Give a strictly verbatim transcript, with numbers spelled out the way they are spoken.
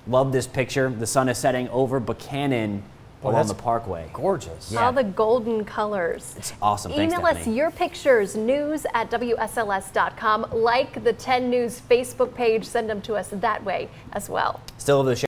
Love this picture. The sun is setting over Buchanan Well, along that's the parkway. Gorgeous. Yeah. All the golden colors. It's awesome. Thanks, Email us Stephanie. your pictures, news at W S L S dot com. Like the ten News Facebook page. Send them to us that way as well. Still have the